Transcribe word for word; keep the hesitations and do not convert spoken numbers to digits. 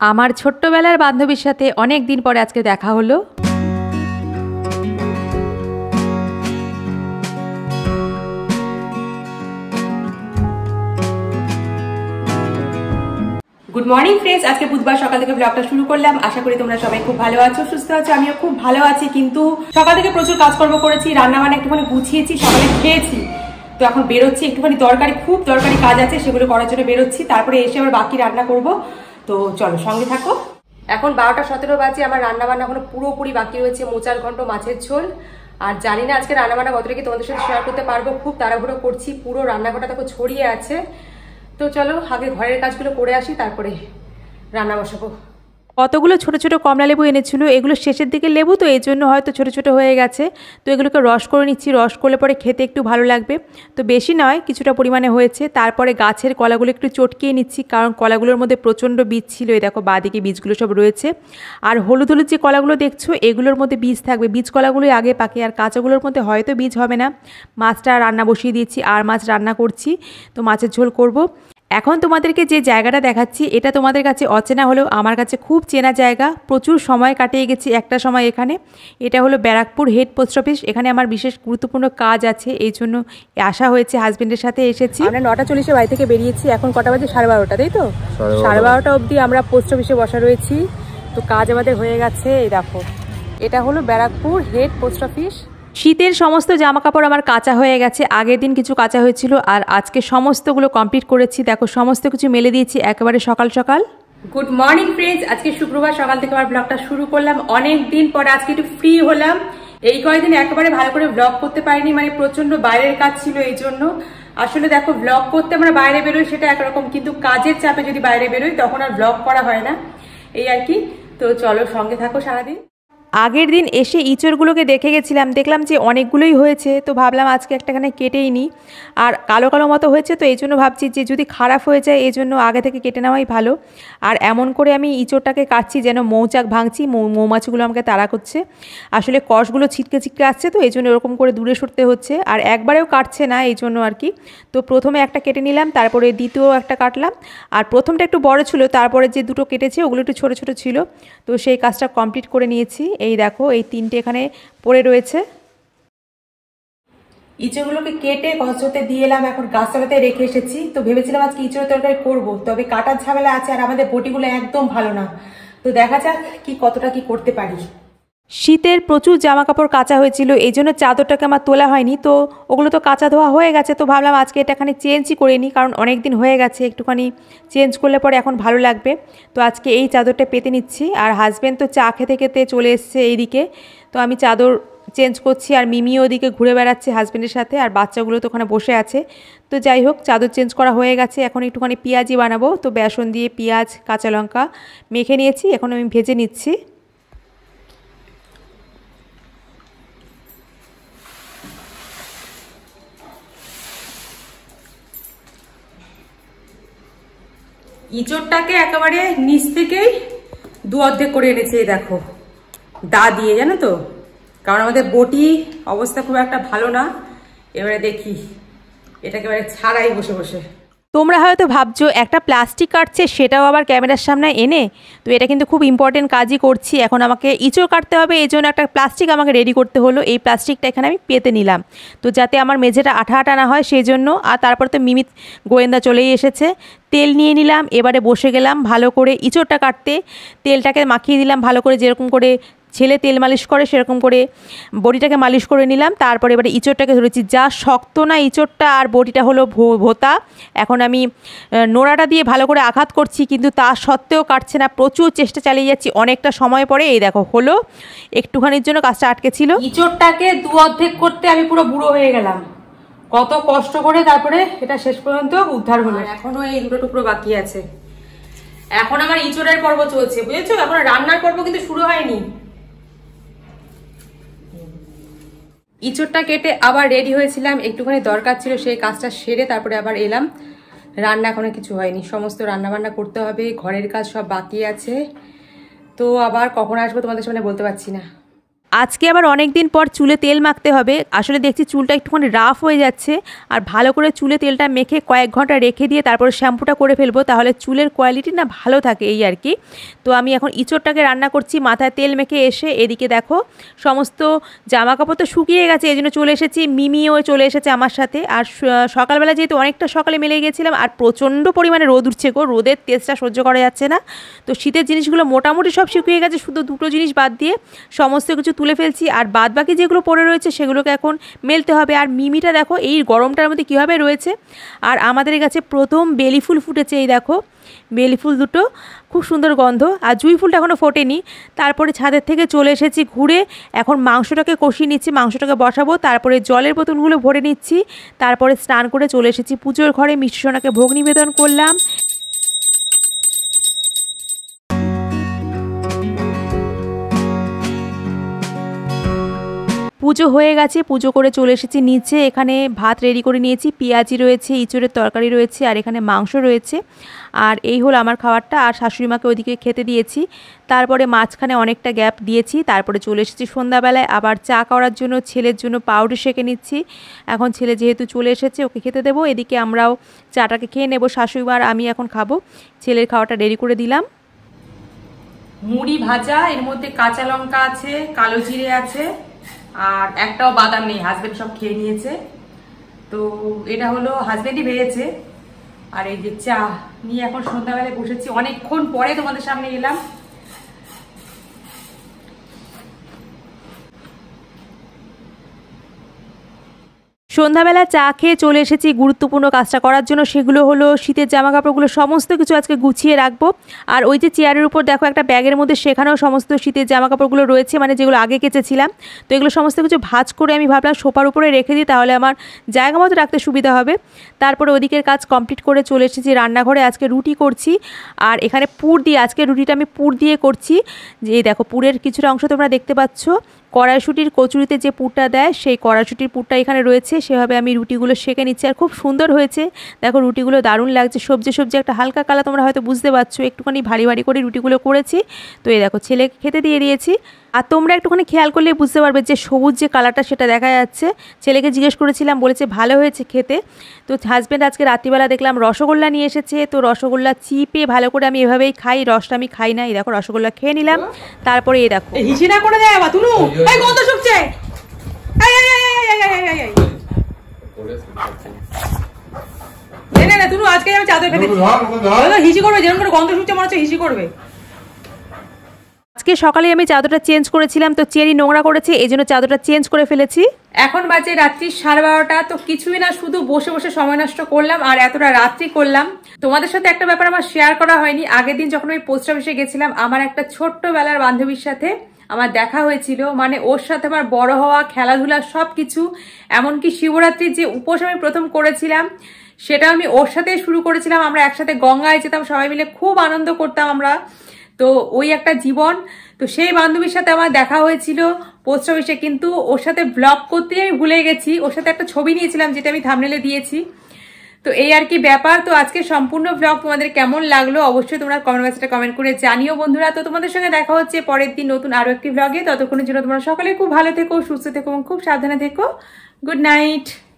আমার ছোট্টবেলার বান্ধবীর সাথে অনেক দিন পরে আজকে দেখা হলো। গুড মর্নিং ফ্রেন্ডস, আজকে বুধবার সকাল থেকে ব্লগটা শুরু করলাম। আশা করি তোমরা সবাই খুব ভালো আছো, সুস্থ আছো। আমিও খুব ভালো আছি, কিন্তু সকাল থেকে প্রচুর কাজকর্ম করেছি, রান্না বান্না একটুখানি গুছিয়েছি, সকালে খেয়েছি। তো এখন বেরোচ্ছি, একটুখানি দরকারি খুব দরকারি কাজ আছে, সেগুলো করার জন্য বেরোচ্ছি। তারপরে এসে আবার বাকি রান্না করব। তো চলো সঙ্গে থাকো। এখন বারোটা সতেরো বাজে, আমার রান্না বান্না এখনো পুরোপুরি বাকি রয়েছে। মোচার ঘন্ট, মাছের ঝোল, আর জানি না আজকে রান্না বান্না কতটা কি তোমাদের সাথে শেয়ার করতে পারবো। খুব তাড়াহুড়ো করছি, পুরো রান্নাঘরটা দেখো ছড়িয়ে আছে। তো চলো আগে ঘরের কাজগুলো করে আসি, তারপরে রান্না বসাবো। কতগুলো ছোট ছোট কমলা লেবু এনেছিল, এগুলো শেষের দিকে লেবু, তো এই জন্য হয়তো ছোট ছোট হয়ে গেছে। তো এগুলোকে রস করে নিচ্ছি, রস করলে পরে খেতে একটু ভালো লাগবে। তো বেশি নয়, কিছুটা পরিমাণে হয়েছে। তারপরে গাছের কলাগুলো একটু চটকিয়ে নিচ্ছি, কারণ কলাগুলোর মধ্যে প্রচণ্ড বীজ ছিল। এই দেখো বাঁদিকে বীজগুলো সব রয়েছে। আর হলুদ হলুদ যে কলাগুলো দেখছো, এগুলোর মধ্যে বীজ থাকবে। বীজ কলাগুলোই আগে পাকে, আর কাঁচাগুলোর মধ্যে হয়তো বীজ হবে না। মাছটা রান্না বসিয়ে দিয়েছি, আর মাছ রান্না করছি। তো মাছের ঝোল করব। এখন তোমাদেরকে যে জায়গাটা দেখাচ্ছি, এটা তোমাদের কাছে অচেনা হলেও আমার কাছে খুব চেনা জায়গা। প্রচুর সময় কাটিয়ে গেছি একটা সময় এখানে। এটা হলো ব্যারাকপুর হেড পোস্ট অফিস। এখানে আমার বিশেষ গুরুত্বপূর্ণ কাজ আছে, এই জন্য আসা হয়েছে। হাজবেন্ডের সাথে এসেছি। আমরা নটা চল্লিশে বাড়ি থেকে বেরিয়েছি, এখন কটা বাজে? সাড়ে বারোটা, তাই তো? সাড়ে বারোটা অবধি আমরা পোস্ট অফিসে বসা রয়েছি। তো কাজ আমাদের হয়ে গেছে। এই দেখো, এটা হলো ব্যারাকপুর হেড পোস্ট অফিস। শীতের সমস্ত জামা কাপড় আমার কাঁচা হয়ে গেছে। আগের দিন কিছু কাঁচা হয়েছিল, আর আজকে সমস্তগুলো কমপ্লিট করেছি। দেখো সমস্ত কিছু মেলে দিয়েছি একেবারে সকাল সকাল। গুড মর্নিং ফ্রেন্ডস, আজকে শুক্রবার সকাল থেকে আমার ব্লগটা শুরু করলাম। অনেক দিন পরে আজকে একটু ফ্রি হলাম। এই কয়েকদিন একেবারে ভালো করে ব্লগ করতে পারিনি, মানে প্রচন্ড বাইরের কাজ ছিল এই জন্য। আসলে দেখো, ব্লগ করতে আমরা বাইরে বেরোই সেটা একরকম, কিন্তু কাজের চাপে যদি বাইরে বেরোই তখন আর ব্লগ করা হয় না, এই আর কি। তো চলো সঙ্গে থাকো সারাদিন। আগের দিন এসে ইঁচড়গুলোকে দেখে গেছিলাম, দেখলাম যে অনেকগুলোই হয়েছে। তো ভাবলাম আজকে একটাখানে কেটেই নিই। আর কালো কালো মতো হয়েছে, তো এই জন্য ভাবছি যে যদি খারাপ হয়ে যায়, এই জন্য আগে থেকে কেটে নেওয়াই ভালো। আর এমন করে আমি ইঁচড়টাকে কাটছি যেন মৌচাক ভাঙছি, মৌমাছিগুলো আমাকে তাড়া করছে। আসলে কষগুলো ছিটকে ছিটকে আসছে, তো এই জন্য এরকম করে দূরে সরতে হচ্ছে। আর একবারেও কাটছে না, এই জন্য আর কি। তো প্রথমে একটা কেটে নিলাম, তারপরে দ্বিতীয় একটা কাটলাম। আর প্রথমটা একটু বড় ছিল, তারপরে যে দুটো কেটেছে ওগুলো একটু ছোটো ছোটো ছিল। তো সেই কাজটা কমপ্লিট করে নিয়েছি। এই দেখো, এই তিনটে এখানে পড়ে রয়েছে। ইঁচড়গুলোকে কেটে কচুতে দিয়ে এলাম, এখন গাছতলাতে রেখে এসেছি। তো ভেবেছিলাম আজকে ইঁচড়ের তরকারি করবো, তবে কাটার ঝামেলা আছে, আর আমাদের বটিগুলো একদম ভালো না। তো দেখা যাক কি কতটা কি করতে পারি। শীতের প্রচুর জামা কাপড় কাঁচা হয়েছিল, এই জন্য চাদরটাকে আমার তোলা হয়নি। তো ওগুলো তো কাঁচা ধোয়া হয়ে গেছে। তো ভাবলাম আজকে এটাখানি চেঞ্জই করে নিই, কারণ অনেক দিন হয়ে গেছে, একটুখানি চেঞ্জ করলে পরে এখন ভালো লাগবে। তো আজকে এই চাদরটা পেতে নিচ্ছি। আর হাজব্যান্ড তো চা খেতে খেতে চলে এসছে এইদিকে। তো আমি চাদর চেঞ্জ করছি, আর মিমিও ওদিকে ঘুরে বেড়াচ্ছে হাজব্যান্ডের সাথে, আর বাচ্চাগুলো তো ওখানে বসে আছে। তো যাই হোক, চাদর চেঞ্জ করা হয়ে গেছে। এখন একটুখানি পেঁয়াজি বানাবো। তো বেসন দিয়ে পেঁয়াজ কাঁচা লঙ্কা মেখে নিয়েছি, এখন আমি ভেজে নিচ্ছি। ইঁচড়টাকে একেবারে নিচ থেকেই দু অর্ধেক করে এনেছে, দেখো দা দিয়ে, জানো তো, কারণ আমাদের বটি অবস্থা খুব একটা ভালো না। এবারে দেখি এটাকে এবারে ছাড়াই বসে বসে। তোমরা হয়তো ভাবছো একটা প্লাস্টিক কাটছে, সেটাও আবার ক্যামেরার সামনে এনে। তো এটা কিন্তু খুব ইম্পর্টেন্ট কাজই করছি। এখন আমাকে ইঁচড় কাটতে হবে, এই জন্য একটা প্লাস্টিক আমাকে রেডি করতে হলো। এই প্লাস্টিকটা এখানে আমি পেতে নিলাম, তো যাতে আমার মেঝেটা আঠা আঠা না হয় সেই জন্য। আর তারপর তো মিমিত গোয়েন্দা চলেই এসেছে। তেল নিয়ে নিলাম, এবারে বসে গেলাম ভালো করে ইঁচড়টা কাটতে। তেলটাকে মাখিয়ে দিলাম ভালো করে, যেরকম করে ছেলে তেল মালিশ করে সেরকম করে বডিটাকে মালিশ করে নিলাম। তারপরে এবারে ইঁচড়টাকে ধরেছি। যা শক্ত না ইঁচড়টা, আর বডিটা হলো ভোতা। এখন আমি নোড়াটা দিয়ে ভালো করে আঘাত করছি, কিন্তু তা সত্ত্বেও কাটছে না। প্রচুর চেষ্টা চালিয়ে যাচ্ছি, অনেকটা সময় পরে এই দেখো হলো। একটুখানির জন্য কাজটা আটকে ছিল। ইঁচড়টাকে দু অর্ধেক করতে আমি পুরো বুড়ো হয়ে গেলাম, কত কষ্ট করে তারপরে এটা শেষ পর্যন্ত উদ্ধার হলো। এখনো এই দুটো টুকরো বাকি আছে। এখন আমার ইঁচড়ের পর্ব চলছে, বুঝেছো? এখন রান্নার পর্ব কিন্তু শুরু হয়নি। ইঁচড়টা কেটে আবার রেডি হয়েছিলাম, একটুখানি দরকার ছিল, সেই কাজটা সেরে তারপরে আবার এলাম। রান্না এখনো কিছু হয়নি, সমস্ত রান্না বান্না করতে হবে, ঘরের কাজ সব বাকি আছে। তো আবার কখন আসবো তোমাদের সামনে বলতে পারছি না। আজকে আবার অনেক দিন পর চুলে তেল মাখতে হবে। আসলে দেখছি চুলটা একটুখানি রাফ হয়ে যাচ্ছে, আর ভালো করে চুলে তেলটা মেখে কয়েক ঘন্টা রেখে দিয়ে তারপর শ্যাম্পুটা করে ফেলবো, তাহলে চুলের কোয়ালিটি না ভালো থাকে এই আর কি। তো আমি এখন ইঁচড়টাকে রান্না করছি, মাথায় তেল মেখে এসে এদিকে দেখো সমস্ত জামা কাপড় তো শুকিয়ে গেছে, এই জন্য চলে এসেছি। মিমিও চলে এসেছে আমার সাথে। আর সকালবেলা যেহেতু অনেকটা সকালে মেলে গেছিলাম, আর প্রচণ্ড পরিমাণে রোদ উঠছে গো, রোদের তেজটা সহ্য করা যাচ্ছে না। তো শীতের জিনিসগুলো মোটামুটি সব শুকিয়ে গেছে, শুধু দুটো জিনিস বাদ দিয়ে সমস্ত কিছু তুলে ফেলছি। আর বাদ বাকি যেগুলো পড়ে রয়েছে সেগুলোকে এখন মেলতে হবে। আর মিমিটা দেখো এই গরমটার মধ্যে কীভাবে রয়েছে। আর আমাদের কাছে প্রথম বেলি ফুল ফুটেছে, এই দেখো বেলি ফুল দুটো, খুব সুন্দর গন্ধ। আর জুঁই ফুলটা এখনও ফোটেনি। তারপরে ছাদের থেকে চলে এসেছি ঘুরে, এখন মাংসটাকে কষিয়ে নিচ্ছি, মাংসটাকে বসাবো, তারপরে জলের বোতলগুলো ভরে নিচ্ছি, তারপরে স্নান করে চলে এসেছি পুজোর ঘরে, মিষ্টি সোনাকে ভোগ নিবেদন করলাম। পুজো হয়ে গেছে, পুজো করে চলে এসেছি নিচে। এখানে ভাত রেডি করে নিয়েছি, পেঁয়াজি রয়েছে, ইঁচড়ের তরকারি রয়েছে, আর এখানে মাংস রয়েছে। আর এই হলো আমার খাবারটা। আর শাশুড়িমাকে ওইদিকে খেতে দিয়েছি। তারপরে মাঝখানে অনেকটা গ্যাপ দিয়েছি, তারপরে চলে এসেছি সন্ধ্যাবেলায় আবার চা করার জন্য। ছেলের জন্য পাউরুটি সেঁকে নিচ্ছি। এখন ছেলে যেহেতু চলে এসেছে, ওকে খেতে দেবো। এদিকে আমরাও চাটাকে খেয়ে নেবো, শাশুড়িমা আর আমি এখন খাবো। ছেলের খাওয়াটা রেডি করে দিলাম। মুড়ি ভাজা, এর মধ্যে কাঁচা লঙ্কা আছে, কালো জিরে আছে, আর একটাও বাদাম নেই, হাজবেন্ড সব খেয়ে নিয়েছে। তো এটা হলো হাজবেন্ডই ভেজেছে। আর এই যে চা নিয়ে এখন সন্ধ্যাবেলায় বসেছি, অনেকক্ষণ পরে তোমাদের সামনে এলাম। সন্ধ্যাবেলা চা খেয়ে চলে এসেছি গুরুত্বপূর্ণ কাজটা করার জন্য। সেগুলো হলো শীতের জামা কাপড়গুলো সমস্ত কিছু আজকে গুছিয়ে রাখবো। আর ওই যে চেয়ারের উপর দেখো একটা ব্যাগের মধ্যে, সেখানেও সমস্ত শীতের জামা কাপড়গুলো রয়েছে, মানে যেগুলো আগে কেচেছিলাম। তো এগুলো সমস্ত কিছু ভাঁজ করে আমি ভাবলাম সোফার উপরে রেখে দিই, তাহলে আমার জায়গা মতো রাখতে সুবিধা হবে। তারপরে ওদিকের কাজ কমপ্লিট করে চলে এসেছি রান্নাঘরে। আজকে রুটি করছি, আর এখানে পুর দিয়ে, আজকে রুটিটা আমি পুর দিয়ে করছি। যে দেখো পুরের কিছুটা অংশ তোমরা দেখতে পাচ্ছ। কড়াইশুঁটির কচুরিতে যে পুরটা দেয়, সেই কড়াইশুঁটির পুরটা এখানে রয়েছে। সেভাবে আমি রুটিগুলো সেঁকে নিচ্ছি, আর খুব সুন্দর হয়েছে। দেখো রুটিগুলো দারুণ লাগছে, সবজি সবজি একটা হালকা কালার, তোমরা হয়তো বুঝতে পারছো। একটুখানি ভারী ভারী করে রুটিগুলো করেছি। তো এই দেখো ছেলেকে খেতে দিয়ে দিয়েছি। আর তোমরা একটুখানি খেয়াল করলে বুঝতে পারবে যে সবুজ যে কালারটা সেটা দেখা যাচ্ছে। ছেলেকে জিজ্ঞেস করেছিলাম, বলেছে ভালো হয়েছে খেতে। তো হাজব্যান্ড আজকে রাত্রিবেলা দেখলাম রসগোল্লা নিয়ে এসেছে। তো রসগোল্লা চিপে ভালো করে আমি এভাবেই খাই, রসটা আমি খাই না। এই দেখো রসগোল্লা খেয়ে নিলাম। তারপরে এই দেখো হিসি না করে দেয় তুনু, এই গন্ধ শুকছে, এই এই এই এই এই এই এই না না তুনু, আজকে আমি চাদর ফেলেছি, হিসি করবে, যেরকম করে গন্ধ শুকছে মনে হচ্ছে হিসি করবে। আজকে সকালে আমি চাদরটা চেঞ্জ করেছিলাম, তো চেরি নোংরা করেছে, এই জন্য চাদরটা চেঞ্জ করে ফেলেছি। এখন বাজে রাত্রি সাড়ে বারোটা। তো কিছুই না, শুধু বসে বসে সময় নষ্ট করলাম, আর এতটা রাত্রি করলাম। তোমাদের সাথে একটা ব্যাপার আমার শেয়ার করা হয়নি। আগের দিন যখন আমি পোস্ট অফিসে গেছিলাম, আমার একটা ছোট্টবেলার বান্ধবীর সাথে আমার দেখা হয়েছিল। মানে ওর সাথে আমার বড় হওয়া, খেলাধুলা সবকিছু, এমনকি শিবরাত্রির যে উপোস আমি প্রথম করেছিলাম সেটা আমি ওর সাথে শুরু করেছিলাম। আমরা একসাথে গঙ্গায় যেতাম, সবাই মিলে খুব আনন্দ করতাম আমরা। তো ওই একটা জীবন। তো সেই বান্ধবীর সাথে আমার দেখা হয়েছিল পোস্ট অফিসে, কিন্তু ওর সাথে ব্লগ করতে আমি ভুলে গেছি। ওর সাথে একটা ছবি নিয়েছিলাম, যেটা আমি থাম্বনেলে দিয়েছি। তো এই আর কি ব্যাপার। তো আজকে সম্পূর্ণ ব্লগ তোমাদের কেমন লাগলো অবশ্যই তোমরা কমেন্ট বক্সে কমেন্ট করে জানিও বন্ধুরা। তো তোমাদের সঙ্গে দেখা হচ্ছে পরের দিন নতুন আরো একটি ব্লগে। ততক্ষণের জন্য তোমরা সকলে খুব ভালো থেকো, সুস্থ থেকো এবং খুব সাবধানে থেকো। Good night.